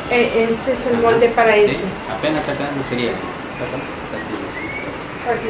Este es el molde para Sí, ese. apenas acá no sería. Aquí.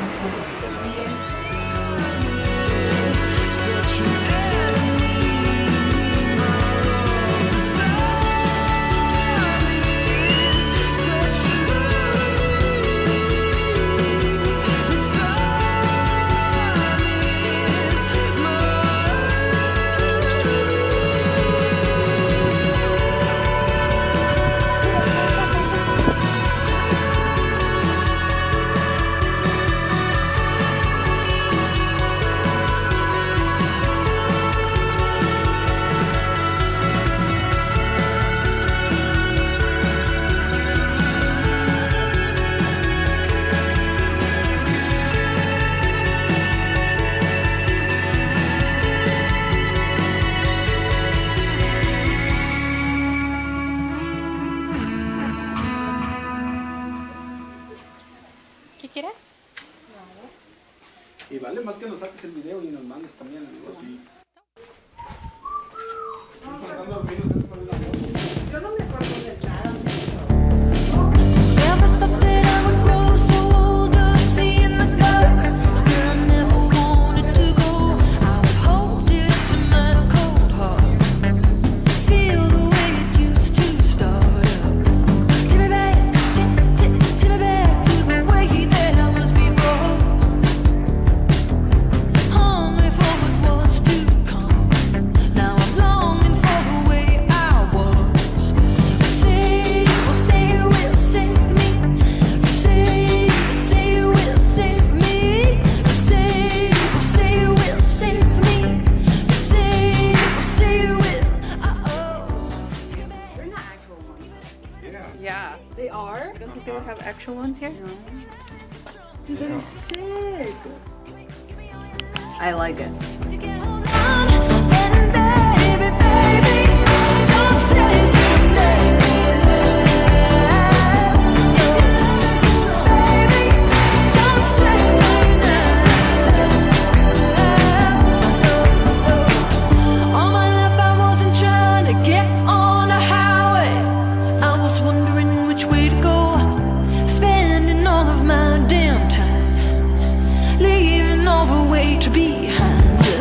¿Qué quieres? Y vale más que nos saques el video y nos mandes también algo así. Yo no me acuerdo de nada. Yeah. They are? You don't think they would have actual ones here? No. Dude, that is sick. I like it. Leaving all the way to behind.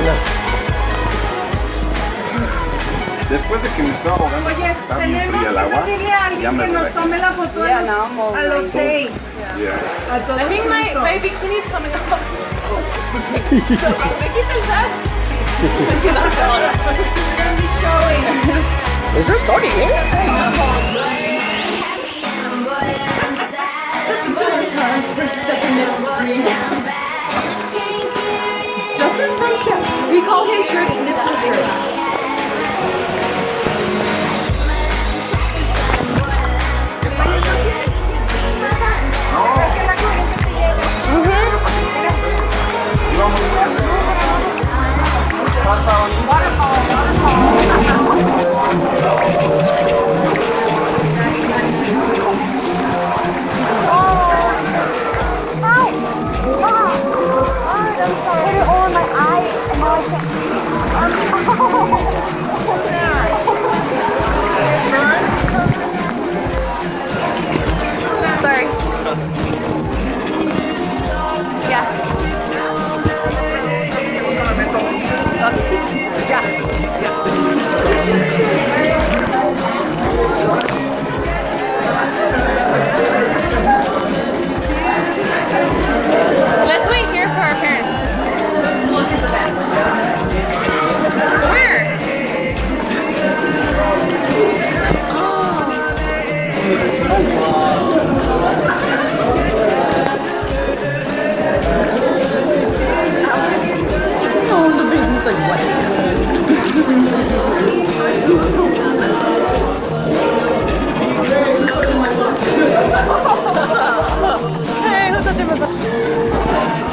Después de que me estaba ahogando, Oye, está bien tenemos fría el que agua. pedirle a alguien Ya me que nos relajé. tome la foto a los 6. Yeah. A todos I think my juntos. bikini's coming up. So, me quita el tag. Is there party here? We call his shirt nipple shirt. Sorry. Yeah. Let's wait here for our parents. Where? Oh, the baby's like what? Hey, who's touching my butt?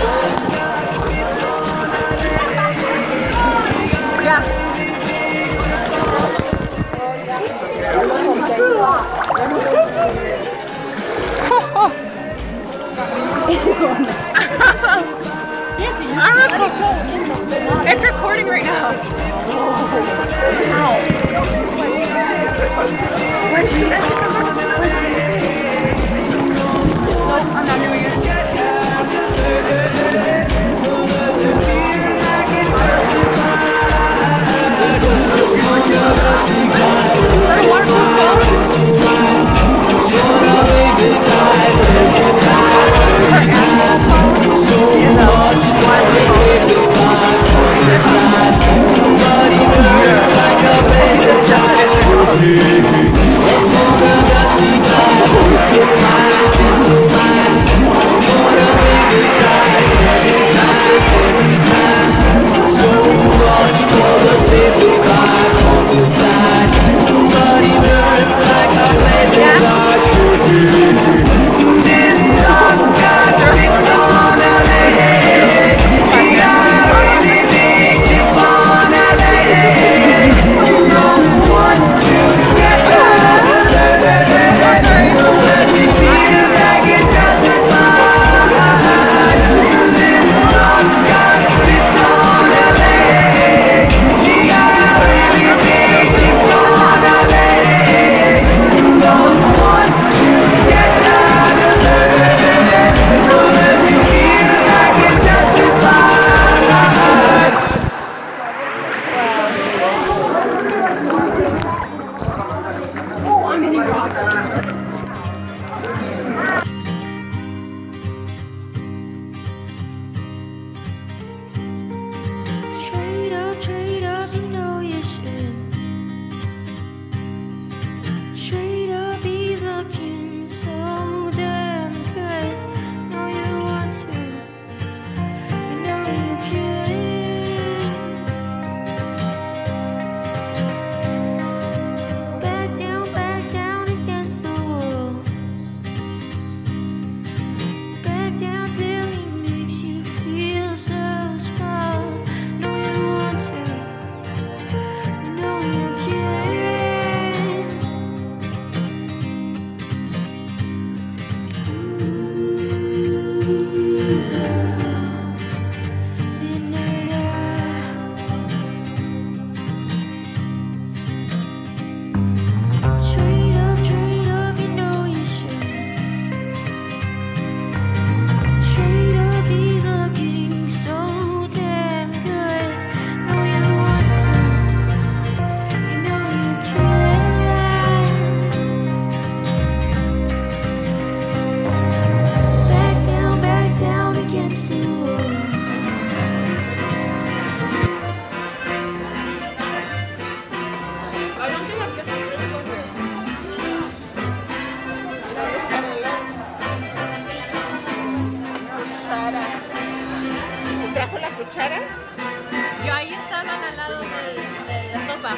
Yeah.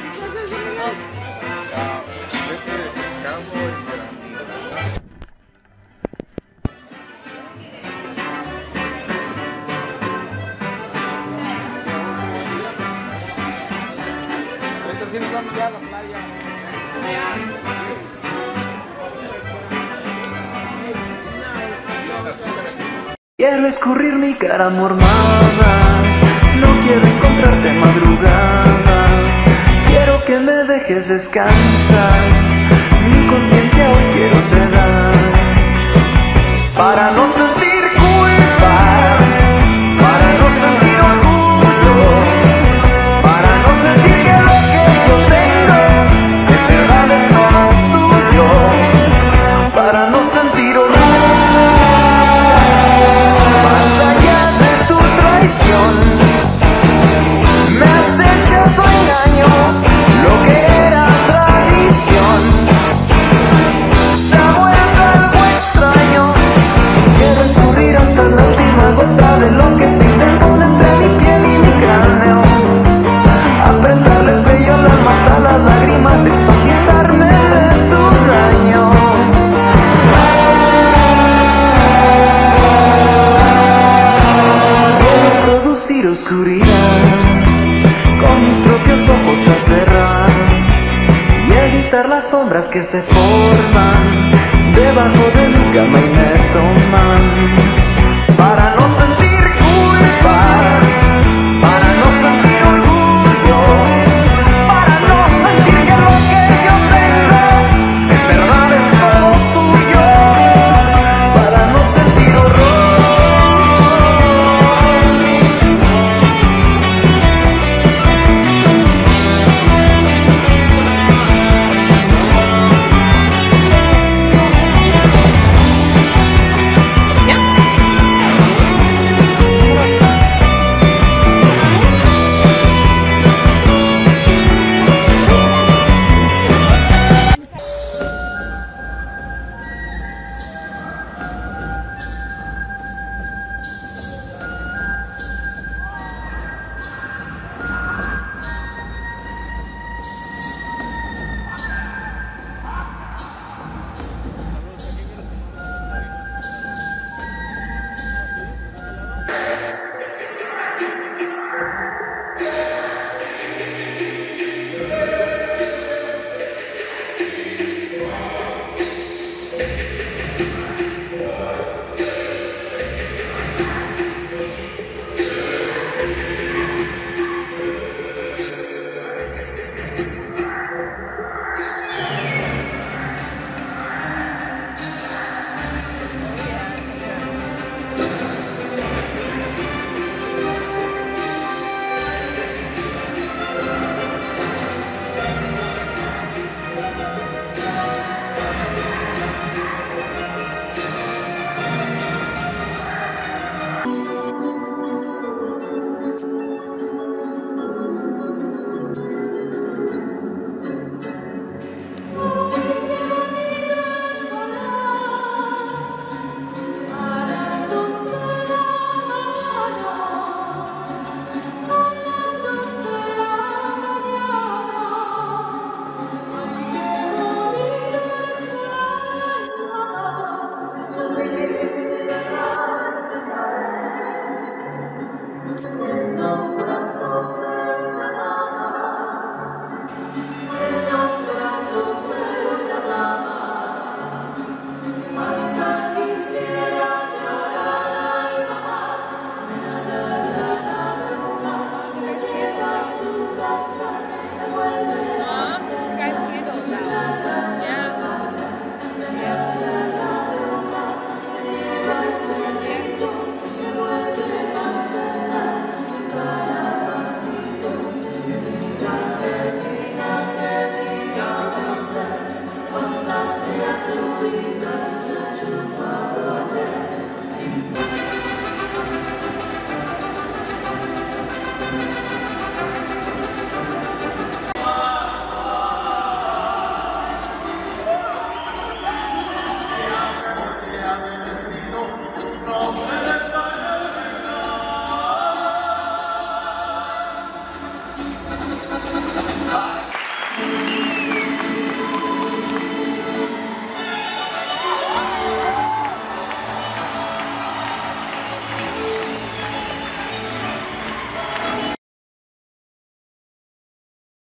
Sí, nos vamos ya a la playa. Quiero escurrir mi cara mormada, no quiero encontrarte madrugada. Quiero que me dejes descansar, mi conciencia hoy quiero sedar. Para no sentir culpa, para no sentir orgullo, para no sentir que lo que yo tengo en verdad es todo tuyo. Para no sentir horror, más allá de tu traición, me acecha tu engaño, lo que era tradición se ha vuelto algo extraño. Quiero escurrir hasta la última gota de lo que se intentó entre mi piel y mi cráneo, apretarle el cuello al alma hasta las lágrimas, exorcizarme de tu daño. Producir oscuridad con mis propios ojos al cerrar y evitar las sombras que se forman debajo de mi cama y me toman. Para no sentir culpa,